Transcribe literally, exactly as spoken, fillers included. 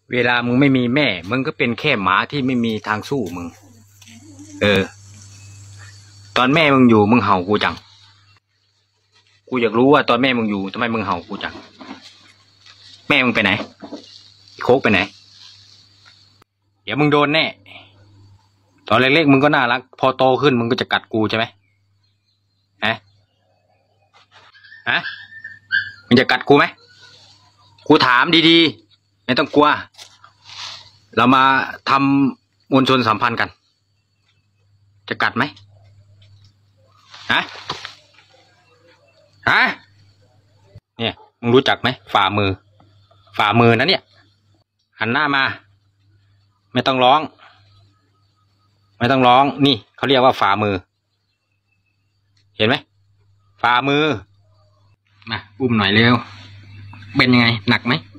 เวลามึงไม่มีแม่มึงก็เป็นแค่หมาที่ไม่มีทางสู้มึงเออตอนแม่มึงอยู่มึงเห่ากูจังกูอยากรู้ว่าตอนแม่มึงอยู่ทำไมมึงเห่ากูจังแม่มึงไปไหนโคกไปไหนเดี๋ยวมึงโดนแน่ตอนเล็กๆมึงก็น่ารักพอโตขึ้นมึงก็จะกัดกูใช่ไหมฮะฮะมึงจะกัดกูไหมกูถามดีๆไม่ต้องกลัวเรามาทำมวลชนสัมพันธ์กันจะกัดไหมฮะฮะเนี่ยมึงรู้จักไหมฝ่ามือฝ่ามือนะเนี่ยหันหน้ามาไม่ต้องร้องไม่ต้องร้องนี่เขาเรียกว่าฝ่ามือเห็นไหมฝ่ามือมาอุ้มหน่อยเร็วเป็นยังไงหนักไหม